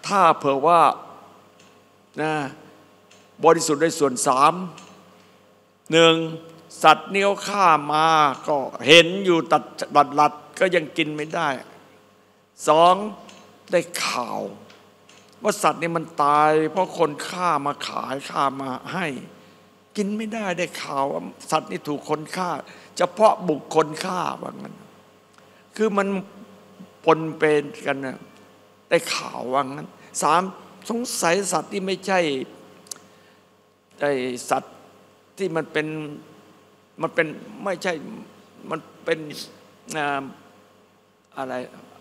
ถ้าเผื่อว่านะบริสุทธิ์ในส่วนสามหนึ่งสัตว์เนี้ยฆ่ามาก็เห็นอยู่ตัดหลัดก็ยังกินไม่ได้สองได้ข่าวว่าสัตว์นี่มันตายเพราะคนฆ่ามาขายฆ่ามาให้กินไม่ได้ได้ข่าวว่าสัตว์นี่ถูกคนฆ่าเฉพาะบุคคลฆ่าว่างั้นคือมันปนเปกันนะได้ข่าวว่างั้นสามสงสัยสัตว์ที่ไม่ใช่ไอ้สัตว์ที่มันเป็นไม่ใช่มันเป็นอะไร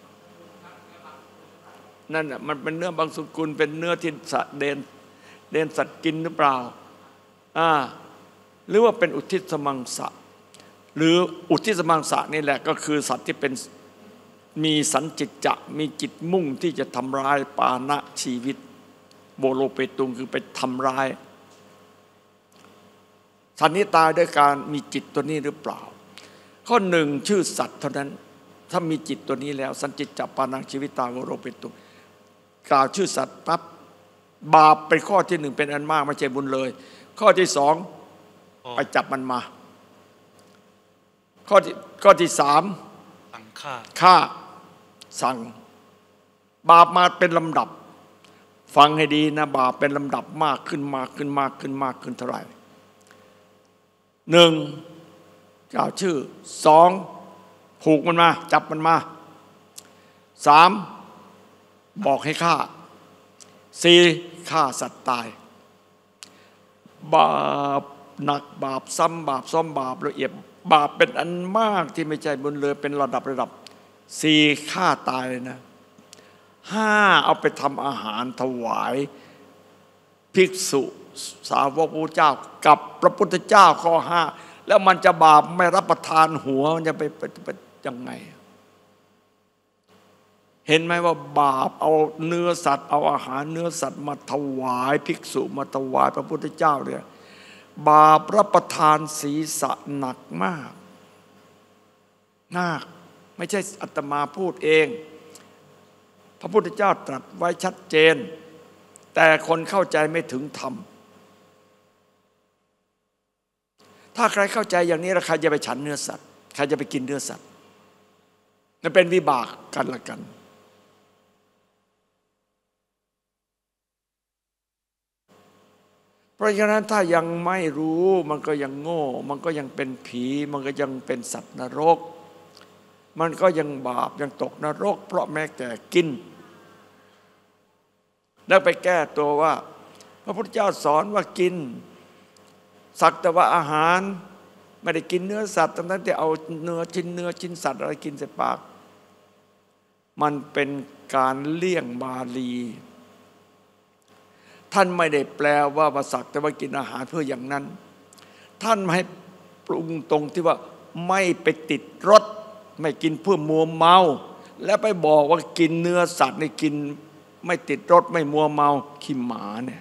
นั่นน่ะมันเป็นเนื้อบางสกุลเป็นเนื้อที่สัตว์เดนสัตว์กินหรือเปล่าหรือว่าเป็นอุทิศมังสะหรืออุทิศมังสะนี่แหละก็คือสัตว์ที่เป็นมีสันจิตจะมีจิตมุ่งที่จะทำร้ายปานะชีวิตโบโลเปตุงคือไปทำร้ายสัตว์นี้ตายด้วยการมีจิตตัวนี้หรือเปล่าข้อหนึ่งชื่อสัตว์เท่านั้นถ้ามีจิตตัวนี้แล้วสันจิตจะปานังชีวิตาโบโลเปตุงกล่าวชื่อสัตว์ปั๊บบาปเป็นข้อที่หนึ่งเป็นอันมากไม่ใช่บุญเลยข้อที่สองไปจับมันมาข้อที่สามสั่งฆ่าสั่งบาปมาเป็นลำดับฟังให้ดีนะบาปเป็นลำดับมากขึ้นมากขึ้นมากขึ้นมากขึ้นเท่าไหร่หนึ่งกล่าวชื่อสองผูกมันมาจับมันมาสามบอกให้ฆ่าสี่ฆ่าสัตว์ตายบาปหนักบาปซ้ำบาปซ้อมบาปละเอียดบาปเป็นอันมากที่ไม่ใช่บุญเลยเป็นระดับสี่ฆ่าตายเลยนะห้าเอาไปทำอาหารถวายภิกษุสาวกพระเจ้ากับพระพุทธเจ้าข้อห้าแล้วมันจะบาปไม่รับประทานหัวมันจะไปยังไงเห็นไหมว่าบาปเอาเนื้อสัตว์เอาอาหารเนื้อสัตว์มาถวายภิกษุมาถวายพระพุทธเจ้าเนี่ยบาปรับประทานศีรษะหนักมากไม่ใช่อาตมาพูดเองพระพุทธเจ้าตรัสไว้ชัดเจนแต่คนเข้าใจไม่ถึงธรรมถ้าใครเข้าใจอย่างนี้แล้วใครจะไปฉันเนื้อสัตว์ใครจะไปกินเนื้อสัตว์นั่นเป็นวิบากกันละกันเพราะฉะนั้นถ้ายังไม่รู้มันก็ยังโง่มันก็ยังเป็นผีมันก็ยังเป็นสัตว์นรกมันก็ยังบาปยังตกนรกเพราะแม้แต่กินแล้วไปแก้ตัวว่าพระพุทธเจ้าสอนว่ากินสักแต่ว่าอาหารไม่ได้กินเนื้อสัตว์ทั้งนั้นที่เอาเนื้อชิ้นสัตว์อะไรกินใส่ปากมันเป็นการเลี่ยงบาลีท่านไม่ได้แปลว่าสักแต่ว่ากินอาหารเพื่ออย่างนั้นท่านให้ปรุงตรงที่ว่าไม่ไปติดรสไม่กินเพื่อมัวเมาแล้วไปบอกว่ากินเนื้อสัตว์นี่กินไม่ติดรสไม่มัวเมาขี้หมาเนี่ย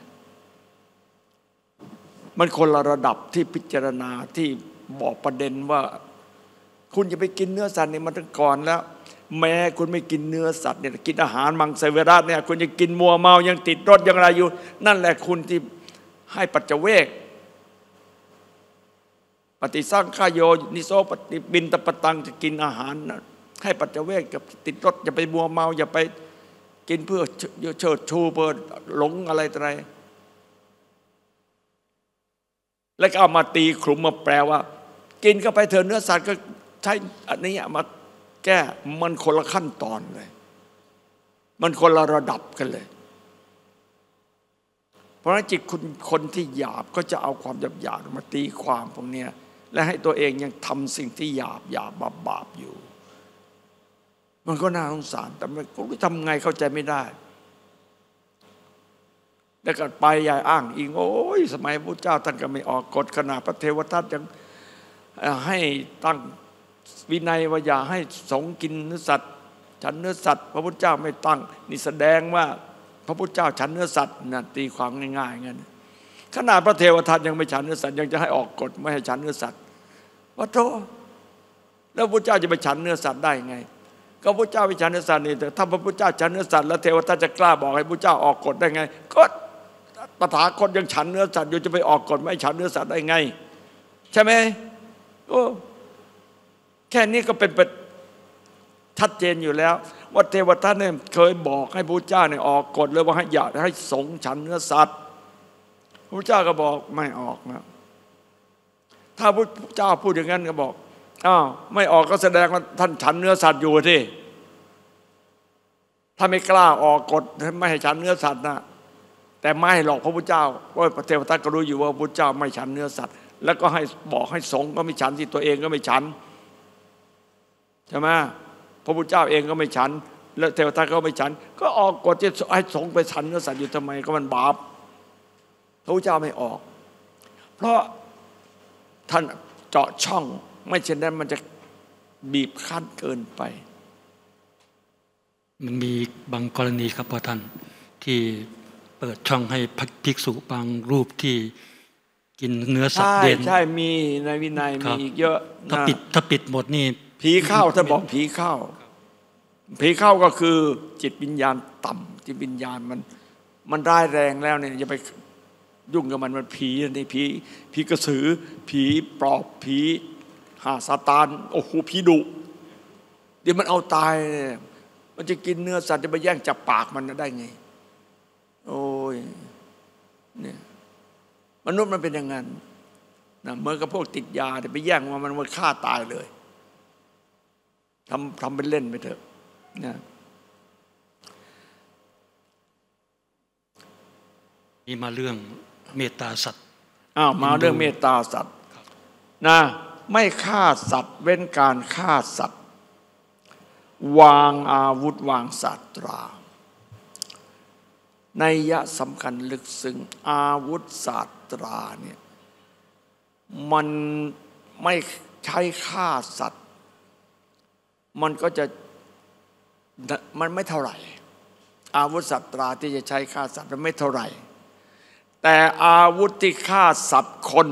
มันคนละระดับที่พิจารณาที่บอกประเด็นว่าคุณจะไปกินเนื้อสัตว์นี่มันตั้งก่อนแล้วแม้คุณไม่กินเนื้อสัตว์เนี่ยกินอาหารมังสวิรัติเนี่ยคุณจะกินมัวเมายังติดรสยังอะไรอยู่นั่นแหละคุณที่ให้ปัจเจเวกปฏิสังขโยนิโสปฏิบินตปตังจะกินอาหารนะให้ปัจเจเวกกับติดรสอย่าไปมัวเมาอย่าไปกินเพื่อเชิดชูเพื่อหลงอะไรต่ออะไรแล้วก็เอามาตีขลุ่มมาแปลว่ากินเข้าไปเถอะเนื้อสัตว์ก็ใช้อันนี้มาแก้มันคนละขั้นตอนเลยมันคนละระดับกันเลยเพราะฉะนั้นจิตคนที่หยาบก็จะเอาความหยาบมาตีความพวกนี้และให้ตัวเองยังทำสิ่งที่หยาบบาปอยู่มันก็น่าสงสารแต่มันก็ทำไงเข้าใจไม่ได้แล้วก็ไปยายอ้างอิงโอ้ยสมัยพระเจ้าท่านก็ไม่ออกกฎขนาดพระเทวทัตยังให้ตั้งวินัยว่าอย่าให้สงฆ์กินเนื้อสัตว์ฉันเนื้อสัตว์พระพุทธเจ้าไม่ตั้งนี่แสดงว่าพระพุทธเจ้าฉันเนื้อสัตว์นั่นตีความง่ายๆงั้นขนาดพระเทวทัตยังไม่ฉันเนื้อสัตว์ยังจะให้ออกกฎไม่ให้ฉันเนื้อสัตว์ว่าโธ่แล้วพระพุทธเจ้าจะไปฉันเนื้อสัตว์ได้ไงก็พระเจ้าวิฉันเนื้อสัตว์นี่แต่ถ้าพระพุทธเจ้าฉันเนื้อสัตว์แล้วเทวทัตจะกล้าบอกให้พระเจ้าออกกฎได้ไงก็ตถาคตยังฉันเนื้อสัตว์อยู่จะไปออกกฎไม่ฉันเนื้อสัตว์ได้ไงใช่ไหมโอ้แค่นี้ก็เป็นชัดเจนอยู่แล้วว่าเทวทัตเนี่ยเคยบอกให้พระเจ้าเนี่ยออกกฎเลยว่าให้อย่าให้สงฆ์ฉันเนื้อสัตว์พระเจ้าก็บอกไม่ออกนะถ้าพระเจ้าพูดอย่างนั้นก็บอกอ้าวไม่ออกก็แสดงว่าท่านฉันเนื้อสัตว์อยู่ที่ถ้าไม่กล้าออกกฎไม่ให้ฉันเนื้อสัตว์นะแต่ไม่หรอกพระพุทธเจ้าว่าพระเทวทัตก็รู้อยู่ว่าพระพุทธเจ้าไม่ฉันเนื้อสัตว์แล้วก็ให้บอกให้สงฆ์ก็ไม่ฉันที่ตัวเองก็ไม่ฉันใช่ไหมพระพุทธเจ้าเองก็ไม่ฉันแล้วเทวทัตก็ไม่ฉันก็ออกกฎที่ให้สงฆ์ไปฉันเนื้อสัตว์อยู่ทำไมก็มันบาปพระพุทธเจ้าไม่ออกเพราะท่านเจาะช่องไม่เช่นนั้นมันจะบีบคั้นเกินไปมันมีบางกรณีครับพ่อท่านที่เปิดช่องให้ภิกษุบางรูปที่กินเนื้อสัตว์เด่นใช่มีในวินัยมีอีกเยอะถ้าปิดหมดนี่ผีเข้าถ้าบอกผีเข้าก็คือจิตวิญญาณต่ำจิตวิญญาณมันร้ายแรงแล้วเนี่ยอย่าไปยุ่งกับมันผีนี่ผีกระสือผีปอบผีหาซาตานโอ้โหผีดุเดี๋ยวมันเอาตายมันจะกินเนื้อสัตว์จะไปแย่งจับปากมันได้ไงโอ้ยเนี่ยมนุษย์มันเป็นอย่างนั้นนะเหมือนกับพวกติดยาไปแย่งมันฆ่าตายเลยทำเป็นเล่นไปเถอะนะนี่มาเรื่องเมตตาสัตว์มาเรื่องเมตตาสัตว์นะไม่ฆ่าสัตว์เว้นการฆ่าสัตว์วางอาวุธวางศาสตรานัยยะสำคัญลึกซึ้งอาวุธศาสตราเนี่ยมันไม่ใช้ฆ่าสัตว์มันก็จะมันไม่เท่าไหร่อาวุธศาสตราที่จะใช้ฆ่าสัตว์มันไม่เท่าไหร่แต่อาวุธที่ฆ่าสัตว์คน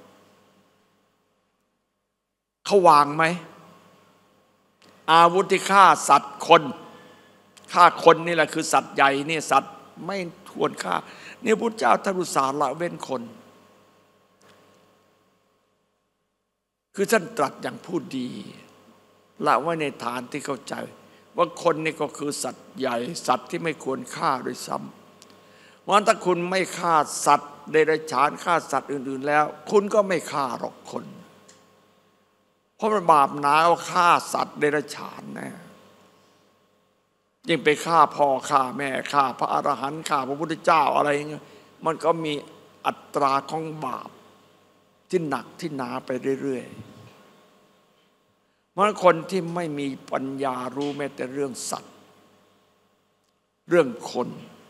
เขาวางไหมอาวุธที่ฆ่าสัตว์คนฆ่าคนนี่แหละคือสัตว์ใหญ่นี่สัตว์ไม่ควรฆ่านี่พุทธเจ้าท่านอุตส่าห์ละเว้นคนคือท่านตรัสอย่างผู้ดีละไว้ในฐานที่เข้าใจว่าคนนี่ก็คือสัตว์ใหญ่สัตว์ที่ไม่ควรฆ่าโดยซ้ำเพราะฉะนั้นถ้าคุณไม่ฆ่าสัตว์เดรัจฉานฆ่าสัตว์อื่นๆแล้วคุณก็ไม่ฆ่าหรอกคนเพราะมันบาปหนาว่าฆ่าสัตว์เดรัจฉานนะยิ่งไปฆ่าพ่อฆ่าแม่ฆ่าพระอรหันต์ฆ่าพระพุทธเจ้าอะไรเงี้ยมันก็มีอัตราของบาปที่หนักที่หนาไปเรื่อยๆเพราะคนที่ไม่มีปัญญารู้แม้แต่เรื่องสัตว์เรื่องคน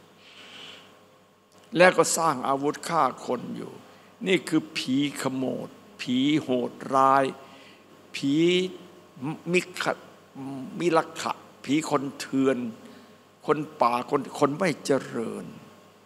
แล้วก็สร้างอาวุธฆ่าคนอยู่นี่คือผีขโมดผีโหดร้ายผีมิลักขะผีคนเถื่อนคนป่าคนไม่เจริญ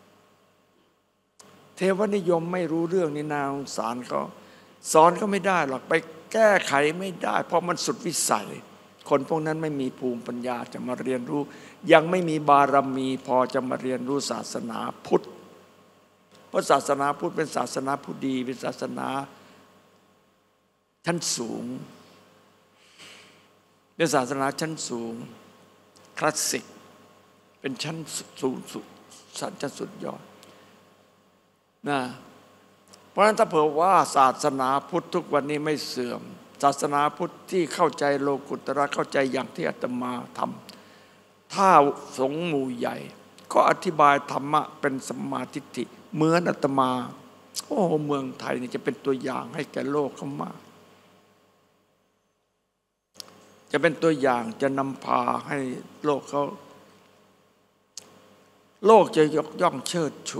เทวนิยมไม่รู้เรื่องนี่นาสงสารเขาสอนก็ไม่ได้หรอกไปแก้ไขไม่ได้เพราะมันสุดวิสัยคนพวกนั้นไม่มีภูมิปัญญาจะมาเรียนรู้ยังไม่มีบารมีพอจะมาเรียนรู้ศาสนาพุทธเพราะศาสนาพุทธเป็นศาสนาผู้ดีเป็นศาสนาชั้นสูงเป็นศาสนาชั้นสูงคลาสสิกเป็นชั้นสูงสุดชั้นสุดยอดนะเพราะฉะนั้นถ้าเผื่อว่าศาสนาพุทธทุกวันนี้ไม่เสื่อมศาสนาพุทธที่เข้าใจโลกุตระเข้าใจอย่างที่อาตมาทำถ้าสงฆ์หมู่ใหญ่ก็อธิบายธรรมะเป็นสัมมาทิฏฐิเหมือนอาตมาโอ้เมืองไทยนี่จะเป็นตัวอย่างให้แก่โลกเขามากจะเป็นตัวอย่างจะนำพาให้โลกเขาโลกจะยกย่องเชิดชู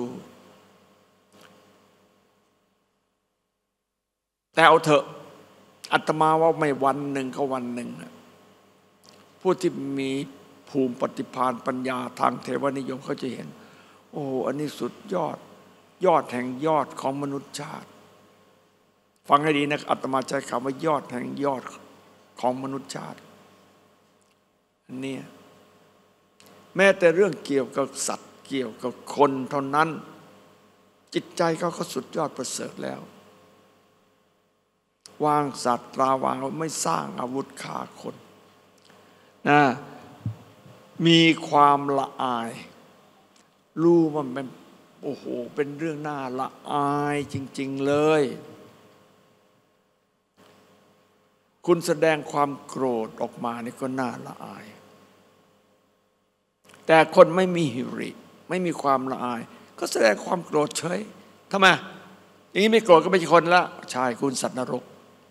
แต่เอาเถอะอาตมาว่าไม่วันหนึ่งก็วันหนึ่งผู้ที่มีภูมิปฏิภาณปัญญาทางเทวนิยมเขาจะเห็นโอ้อันนี้สุดยอดแห่งยอดของมนุษยชาติฟังให้ดีนะอาตมาใช้คำว่ายอดแห่งยอดของมนุษยชาติอันนี้แม้แต่เรื่องเกี่ยวกับสัตว์เกี่ยวกับคนเท่านั้นจิตใจเขาก็สุดยอดประเสริฐแล้ววางสัตว์ราวางไม่สร้างอาวุธฆ่าคนนะมีความละอายรู้ว่ามันโอ้โหเป็นเรื่องน่าละอายจริงๆเลยคุณแสดงความโกรธออกมานี่ก็น่าละอายแต่คนไม่มีหิริไม่มีความละอายก็แสดงความโกรธเฉยทำไมอย่างนี้ไม่โกรธก็ไม่ใช่คนละใช่คุณสัตว์นรก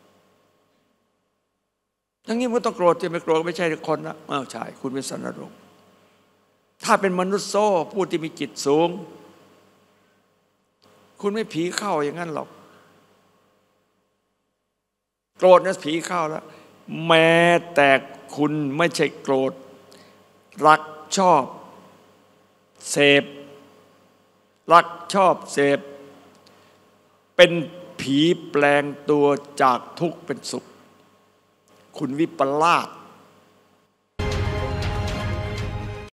อย่างนี้มันต้องโกรธจะไม่โกรธก็ไม่ใช่คนละใช่คุณเป็นสัตว์นรกถ้าเป็นมนุษย์โซ่ผู้ที่มีจิตสูงคุณไม่ผีเข้าอย่างนั้นหรอกโกรธนะผีเข้าแล้วแม้แต่คุณไม่ใช่โกรธรักชอบเสพรักชอบเสพเป็นผีแปลงตัวจากทุกข์เป็นสุขคุณวิปลาส